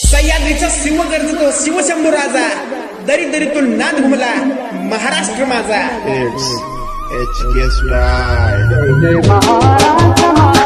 सह्याद्रीचा सिंह गरजतो शिवशंभू राजा, दरी दरीतून नाद घुमला महाराष्ट्र माझा. It's HK Style.